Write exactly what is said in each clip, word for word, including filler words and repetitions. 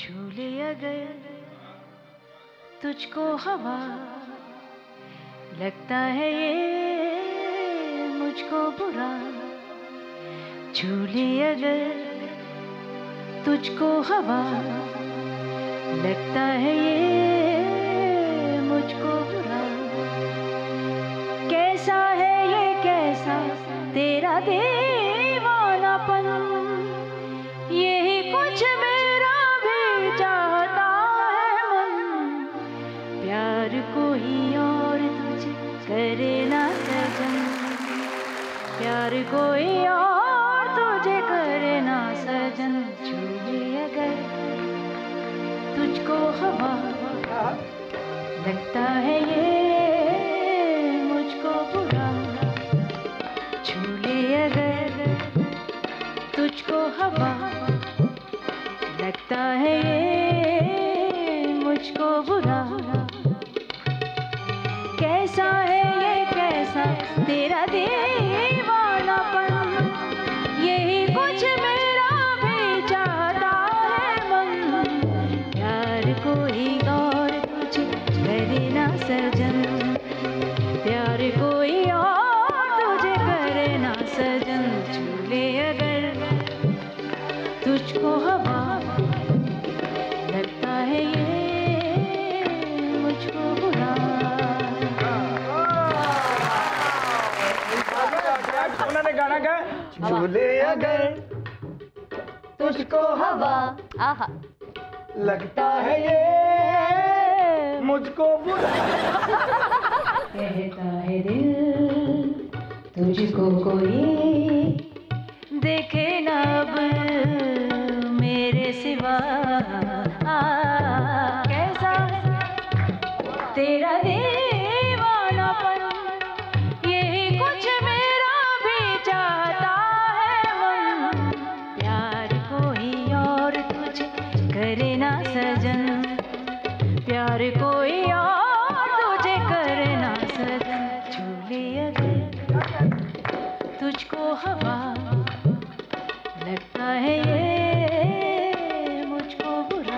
छू ले अगर तुझको हवा, लगता है ये मुझको बुरा। छू ले अगर तुझको हवा, लगता है ये मुझको बुरा। कैसा है ये कैसा तेरा दीवानापन, यही कुछ मेरा भी चाहता है मन। प्यार कोई और तुझे करे ना सजन, प्यार कोई और तुझे करे ना सजन। छू ले अगर तुझको हवा, लगता है ये मुझको बुरा। छू ले अगर तुझको हवा, लगता है ये मुझको बुरा। कैसा है ये कैसा तेरा दीवानापन, यही कुछ मेरा भी चाहता है मन। प्यार कोई और तुझे करे ना सजन, प्यार कोई और तुझे करे ना सजन। छू ले अगर तुझको हवा, लगता है ये मुझको बुरा। उन्होंने गाना गाया, छू ले अगर तुझको हवा, आहा, लगता है ये मुझको बुरा। कहता है दिल तुझको कोई देखे ना अब मेरे सिवा। आ, कैसा तेरा दीवानापन, यही कुछ मेरा भी चाहता है मन। प्यार कोई और तुझे करे ना सजन, प्यार कोई और तुझे करे ना सजन। छू ले अगर तुझको हवा, लगता है ये मुझको बुरा।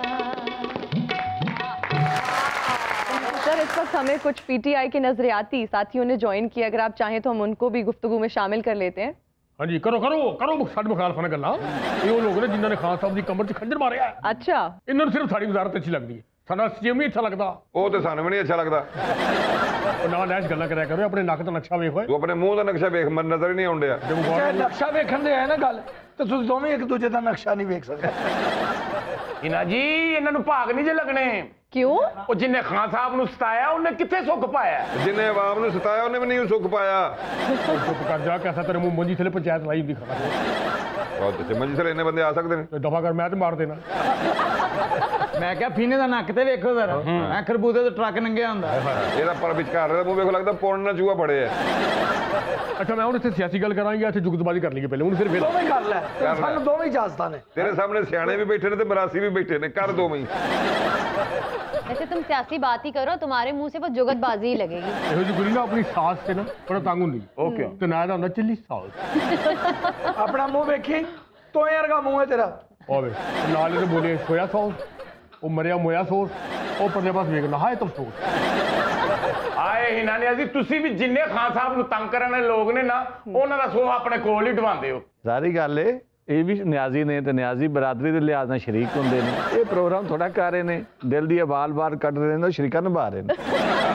सर इस वक्त हमें कुछ पीटीआई के नजरियाती साथियों ने ज्वाइन किया, अगर आप चाहें तो हम उनको भी गुफ्तगू में शामिल कर लेते हैं। हाँ जी, करो करो करो साड़ी मुखालफा ना गल्ला। ये वो लोग ने जिन्होंने खान साहब की कमर च खंजर मारे है। अच्छा, इन्होंने सिर्फ साड़ी वजारत अच्छी लगती है, साना सीएम ही अच्छा लगता। ਉਹ ਤੇ ਸਾਨੂੰ ਵੀ ਨਹੀਂ ਅੱਛਾ ਲੱਗਦਾ। और ना नैश गल्ला कराया करो, अपने नक तो नक्शा वेख होए। ਤੂੰ ਆਪਣੇ ਮੂੰਹ ਦਾ ਨਕਸ਼ਾ ਵੇਖ, ਮਨ ਨਜ਼ਰ ਹੀ ਨਹੀਂ ਆਉਂਦਿਆ। ਜੇ ਨਕਸ਼ਾ ਵੇਖਣ ਦੇ ਹੈ ਨਾ ਗੱਲ, ਤੇ ਤੁਸੀਂ ਦੋਵੇਂ ਇੱਕ ਦੂਜੇ ਦਾ ਨਕਸ਼ਾ ਨਹੀਂ ਵੇਖ ਸਕਦੇ। इना जी इन्हां नूं भाग नहीं जे लगने। क्यों? ਉਹ ਜਿੰਨੇ ਖਾਨ ਸਾਹਿਬ ਨੂੰ ਸਤਾਇਆ ਉਹਨੇ ਕਿੱਥੇ ਸੁੱਖ ਪਾਇਆ। ਜਿੰਨੇ ਆਵਾਮ ਨੂੰ ਸਤਾਇਆ ਉਹਨੇ ਵੀ ਨਹੀਂ ਸੁੱਖ ਪਾਇਆ। चुप कर जा, कैसा तेरे मुंह मंजी थले पंचायत लाई हुंदी खड़ा। ਬਹੁਤ ਅੱਛੇ ਮੰਜੀ ਥਲੇ ਇੰਨੇ ਬੰਦੇ ਆ ਸਕਦੇ ਨੇ। तो दफा कर, मैं तो मार देना। ਮੈਂ ਕਿਹਾ ਫੀਨੇ ਦਾ ਨੱਕ ਤੇ ਵੇਖੋ ਜ਼ਰਾ, ਮੈਂ ਖਰਬੂਜ਼ੇ ਤੋਂ ਟਰੱਕ ਨੰਗਿਆ ਹੁੰਦਾ। ਇਹਦਾ ਪਰ ਵਿਚਕਾਰ ਦਾ ਮੂੰਹ ਵੇਖੋ, ਲੱਗਦਾ ਪੌਣ ਨਾਲ ਚੂਹਾ ਫੜੇ ਆ। अच्छा मैं हूँ इतने सियासी गल करांगे, इतने जुगतबाजी कर लीजिए पहले हूँ सिर्फ ਦੋਵੇਂ ਕਰ ਲੈ, ਸਾਨੂੰ ਦੋਵੇਂ ਇਜਾਜ਼ਤਾਂ ਨੇ। ਤੇਰੇ ਸਾਹਮਣੇ ਸਿਆਣੇ ਵੀ ਬੈਠੇ ਨੇ ਤੇ ਮਰਾਸੀ ਵੀ ਬੈਠੇ ਨੇ, ਕਰ ਦੋਵੇਂ। वैसे तुम सियासी बात ही करो, तुम्हारे मुंह से वो जुगतबाजी ही लगेगी। ਇਹੋ ਜਿਹੀ ਕੁੜੀ ਨਾ ਆਪਣੀ ਸਾਸ ਤੇ ਨਾ ਬੜਾ ਤੰਗ ਹੁੰਦੀ। ਓਕੇ ਤੇ ਨਾ ਇਹਦਾ ਹੁੰਦਾ ਚਿੱਲੀ ਸਾਸ। ਆਪਣਾ ਮੂੰਹ ਵੇਖੀ, ਤੋਏ ਵਰਗਾ ਮੂੰਹ ਹੈ ਤੇਰਾ। ਹੋਵੇ ਨਾਲ ਇਹਦੇ ਬੋਲੇ ਸੋਇਆ ਸੌਸ, ਉਹ ਮਰਿਆ ਮੋਇਆ ਸੌਸ, ਉਹ ਪਰਲੇ ਪਾਸ ਵੇਖਣਾ ਹਾਏ ਤਫਸੋਸ। ਆਏ ਹਿਨਾ ਨੇ ਅਸੀਂ ਤੁਸੀਂ ਵੀ ਜਿੰਨੇ ਖਾਨ ਸਾਹਿਬ ਨੂੰ ਤੰਗ ਕਰਨ ਵਾਲੇ ਲੋਕ ਨੇ ਨਾ, ਉਹਨਾਂ ਦਾ ਸੋਹ ਆਪਣੇ ਕੋਲ ਹੀ ਢਵਾਉਂਦੇ ਹੋ। ਸਾਰੀ ਗੱਲ ਏ ਇਹ ਵੀ ਨਿਆਜ਼ੀ ਨੇ ਤੇ ਨਿਆਜ਼ੀ ਬਰਾਦਰੀ ਦੇ ਲਿਹਾਜ਼ ਨਾਲ ਸ਼ਰੀਕ ਹੁੰਦੇ ਨੇ। ਇਹ ਪ੍ਰੋਗਰਾਮ ਥੋੜਾ ਕਰ ਰਹੇ ਨੇ, ਦਿਲ ਦੀ ਆਵਾਜ਼ ਬਾਹਰ ਕੱਢ ਰਹੇ ਨੇ, ਸ਼ਰੀਕਾਂ ਨਿਭਾ ਰਹੇ ਨੇ।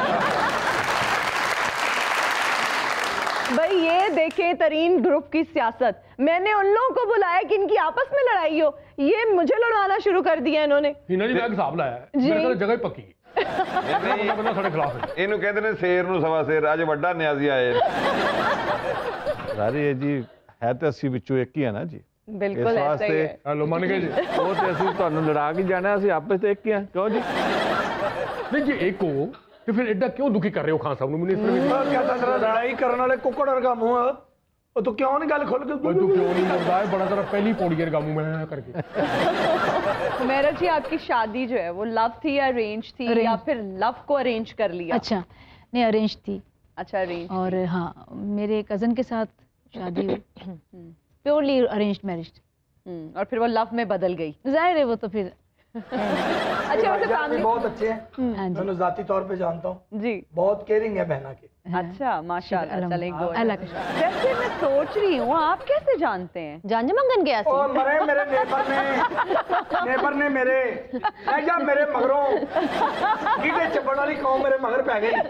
भाई ये देखे तरीन ग्रुप की सियासत, मैंने उन लोगों को बुलाया कि इनकी आपस में लड़ाई हो, ये मुझे लड़वाना शुरू कर दिया इन्होंने। हिना जी मैं हिसाब लाया है, मेरे को जगह ही पक्की है। बंदा साढ़े खिलाफ है। ਇਹਨੂੰ ਕਹਿੰਦੇ ਨੇ ਸ਼ੇਰ ਨੂੰ ਸਵਾ ਸ਼ੇਰ, ਅੱਜ ਵੱਡਾ ਨਿਆਜ਼ੀ ਆਏ। ਸਾਰੀ ਇਹ ਜੀ ਹੈ ਤੇ ਅਸੀਂ ਵਿੱਚੋਂ ਇੱਕ ਹੀ ਆ ਨਾ ਜੀ। बिल्कुल ऐसा ही है। हेलो मान गए जी। ਉਹ ਤੇ ਅਸੀਂ ਤੁਹਾਨੂੰ ਲੜਾ ਕੇ ਜਾਣਾ, ਅਸੀਂ ਆਪਸ ਤੇ ਇੱਕ ਹੀ ਆ। ਕਿਉਂ ਜੀ? नहीं जी एक हो तो फिर एडा क्यों दुखी कर रहे हो खान साहब मिनिस्टर? क्या तेरा लड़ाई करने वाले कुकड़ वर्गा मुंह है, ਉਹ ਤੂੰ ਕਿਉਂ ਨਹੀਂ ਗੱਲ ਖੁੱਲ ਕੇ तू क्यों नहीं मरदा है? बड़ा तेरा पहली पौड़ी के गामू में करके। मेरा जी आपकी शादी जो है वो लव थी या अरेंज थी Arrange. या फिर लव को अरेंज कर लिया? अच्छा नहीं, अरेंज थी। अच्छा अरेंज। और हाँ, मेरे कजन के साथ शादी प्योरली अरेंज्ड मैरिज। और फिर वो लव में बदल गई। जाहिर है वो तो फिर अच्छा वैसे भाईजान भी फैमिली बहुत अच्छे हैं, हाँ मैं जी उन्हें जाती तौर पे जानता हूँ, जी बहुत केयरिंग है बहना के। अच्छा माशाल्लाह चले गो अल्लाह का शुक्र। वैसे मैं सोच रही हूँ आप कैसे जानते हैं? जान मंगन गया ओ सी मरे मेरे नेबर ने नेबर ने मेरे ऐ जा मेरे मगरों गीटे चपड़ वाली कौम मेरे मगर पै गई।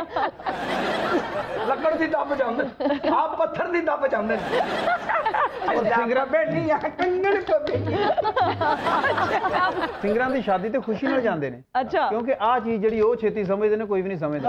लकड़ दी दब जांदे आप पत्थर दी दब जांदे सिंगरा बैठी आ कंगन को बैठी। ਸਿੰਗਰਾਂ ਦੀ ਸ਼ਾਦੀ ਤੇ ਖੁਸ਼ੀ ਨਾਲ ਜਾਂਦੇ ਨੇ अच्छा ਕਿਉਂਕਿ ਆਹ ਚੀਜ਼ ਜਿਹੜੀ ਉਹ ਛੇਤੀ ਸਮਝਦੇ ਨੇ ਕੋਈ ਵੀ ਨਹੀਂ ਸਮਝਦਾ।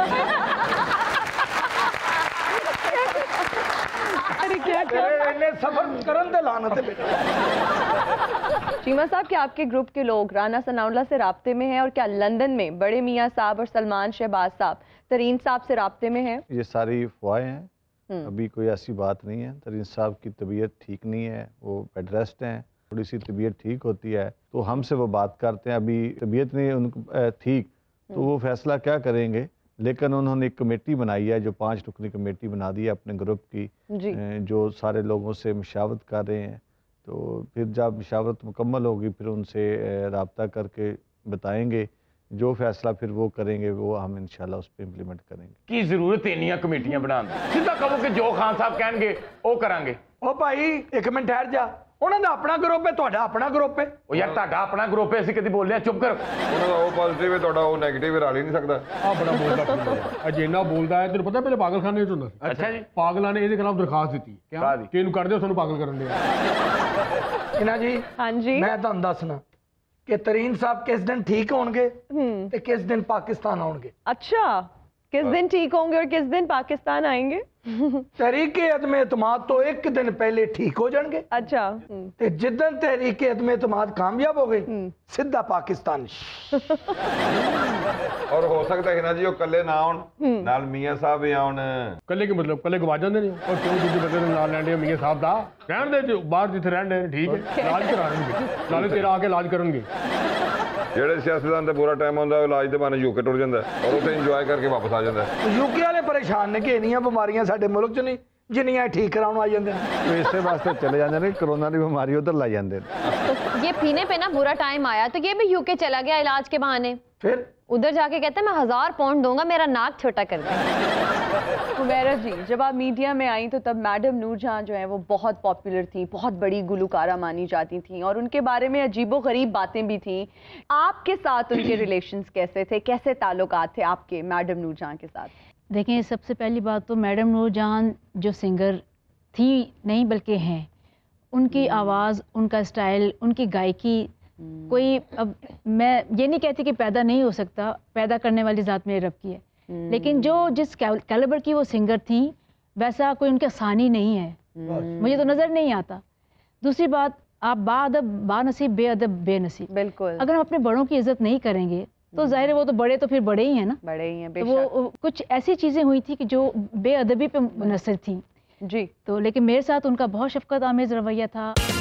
अरे क्या क्या तेरे इन्ने सफर करन दे लानत है बेटा। चीमा साहब क्या आपके ग्रुप के लोग राना सनाउल्लाह से राब्ते में हैं और क्या लंदन में बड़े मियाँ साहब और सलमान शहबाज साहब तरीन साहब से राब्ते में हैं? ये सारी अफवाहें हैं, हम्म। अभी कोई ऐसी बात नहीं है। तरीन साहब की तबीयत ठीक नहीं है, वो बेड रेस्ट हैं, थोड़ी सी तबीयत ठीक होती है तो हमसे वो बात करते हैं। अभी तबीयत नहीं है उनको अ, ठीक, तो वो फैसला क्या करेंगे, लेकिन उन्होंने एक कमेटी बनाई है, जो पांच रुकनी कमेटी बना दी है अपने ग्रुप की, जी अ, जो सारे लोगों से मशावरत कर रहे हैं। तो फिर जब मशावरत मुकम्मल होगी फिर उनसे अ, राब्ता करके बताएंगे, जो फैसला फिर वो करेंगे वो हम इंशाल्लाह उस पर इम्प्लीमेंट करेंगे। ਕੀ ਜ਼ਰੂਰਤ ਇੰਨੀਆਂ ਕਮੇਟੀਆਂ ਬਣਾਉਣ ਦੀ? ਸਿੱਧਾ ਕਹੋ ਕਿ ਜੋ ਖਾਨ ਸਾਹਿਬ ਕਹਿਣਗੇ ਉਹ ਕਰਾਂਗੇ। ओ भाई एक मिनट ठहर जा, ਉਹਨਾਂ ਦਾ ਆਪਣਾ ਗਰੁੱਪ ਹੈ, ਤੁਹਾਡਾ ਆਪਣਾ ਗਰੁੱਪ ਹੈ। ਉਹ ਯਾਰ ਤੁਹਾਡਾ ਆਪਣਾ ਗਰੁੱਪ ਹੈ, ਅਸੀਂ ਕਦੀ ਬੋਲੇ ਆ? ਚੁੱਪ ਕਰ। ਉਹਨਾਂ ਦਾ ਉਹ ਪੋਜ਼ਿਟਿਵ ਹੈ, ਤੁਹਾਡਾ ਉਹ ਨੈਗੇਟਿਵ ਰਲ ਹੀ ਨਹੀਂ ਸਕਦਾ। ਆ ਬੜਾ ਬੋਲਦਾ ਫਿਰਦਾ। ਅੱਜ ਇੰਨਾ ਬੋਲਦਾ ਹੈ, ਤੈਨੂੰ ਪਤਾ ਪਹਿਲੇ ਪਾਗਲਖਾਨੇ ਵਿੱਚ ਹੁੰਦਾ ਸੀ। ਅੱਛਾ ਜੀ। ਪਾਗਲਾਂ ਨੇ ਇਹਦੇ ਖਿਲਾਫ ਦਰਖਾਸਤ ਦਿੱਤੀ ਕਾਹਦੀ? ਕਿ ਇਹਨੂੰ ਕੱਢ ਦਿਓ, ਸਾਨੂੰ ਪਾਗਲ ਕਰਨ ਦੇ। ਇਹਨਾਂ ਜੀ हाँ जी ਮੈਂ ਤੁਹਾਨੂੰ ਦੱਸਣਾ ਕਿ ਤਰੀਨ ਸਾਹਿਬ ਕਿਸ ਦਿਨ ਠੀਕ ਹੋਣਗੇ हम्म ਤੇ ਕਿਸ ਦਿਨ ਪਾਕਿस्तान ਆਉਣਗੇ। अच्छा किस दिन ठीक होंगे और किस दिन पाकिस्तान आएंगे? तहरीके अदम एतमाद तो एक दिन पहले ठीक हो जाएंगे अच्छा हम्म, ते जिदन तहरीके अदम एतमाद कामयाब हो गई सीधा पाकिस्तान। ਔਰ ਹੋ ਸਕਦਾ ਹੈ ਨਾ ਜੀ ਉਹ ਇਕੱਲੇ ਨਾ ਆਉਣ, ਨਾਲ ਮੀਆਂ ਸਾਹਿਬ ਵੀ ਆਉਣ। ਕੱਲੇ ਕੀ ਮਤਲਬ ਕੱਲੇ ਗਵਾ ਜਾਂਦੇ ਨੇ ਔਰ ਕਿਉਂ ਦੂਜੇ ਬੰਦੇ ਨੂੰ ਨਾਲ ਲੈਂਦੇ ਮੀਆਂ ਸਾਹਿਬ ਦਾ? ਰਹਿਣ ਦੇ ਜੋ ਬਾਹਰ ਜਿੱਥੇ ਰਹਿੰਦੇ ਨੇ ਠੀਕ ਹੈ, ਇਲਾਜ ਕਰਾ ਦੇਣਗੇ, ਨਾਲੇ ਤੇਰਾ ਆ ਕੇ ਇਲਾਜ ਕਰਨਗੇ। ਜਿਹੜੇ ਸਿਆਸਤਦਾਨ ਤੇ ਬੁਰਾ ਟਾਈਮ ਆਉਂਦਾ ਉਹ ਇਲਾਜ ਦੇ ਬਹਾਨੇ ਯੂਕੇ ਟੁਰ ਜਾਂਦਾ ਔਰ ਉੱਥੇ ਇੰਜੋਏ ਕਰਕੇ ਵਾਪਸ ਆ ਜਾਂਦਾ। यूके वाले परेशान ने कि इन्नियां बीमारियां साडे मुल्क च नहीं जिन्नियां ठीक कराउण आ जांदे ने। तो इसे वास्ते चले जाते हैं, कोरोना की बीमारी उधर लाई जाते हैं। ये पीने पे ना बुरा टाइम आया तो ये भी यूके चला गया इलाज के बहाने। फिर उधर जाके कहता है मैं हजार पाउंड दूंगा मेरा नाक छोटा कर दे। हुमैरा जी जब आप मीडिया में आई तो तब मैडम नूरजहां जो है वो बहुत पॉपुलर थी, बहुत बड़ी गुलकारा मानी जाती थी और उनके बारे में अजीबोगरीब बातें भी थी। आपके साथ उनके रिलेशंस कैसे थे, कैसे ताल्लुकात थे आपके मैडम नूरजहां के साथ? देखें, सबसे पहली बात तो मैडम नूरजहां जो सिंगर थी नहीं बल्कि हैं, उनकी आवाज़, उनका स्टाइल, उनकी गायकी, कोई अब मैं ये नहीं कहती कि पैदा नहीं हो सकता, पैदा करने वाली ज़ात मेरे रब की है, लेकिन जो जिस कैलिबर की वो सिंगर थी वैसा कोई उनका सानी नहीं है, मुझे तो नज़र नहीं आता। दूसरी बात, आप बाअदब बानसीब बेअदब बेनसीब, बिल्कुल अगर हम अपने बड़ों की इज्जत नहीं करेंगे तो जाहिर है वो तो बड़े तो फिर बड़े ही हैं ना। बड़े ही हैं तो बेशक। वो कुछ ऐसी चीज़ें हुई थी कि जो बेअदबी पे मुनसर थी जी तो, लेकिन मेरे साथ उनका बहुत शफकत आमेज़ रवैया था।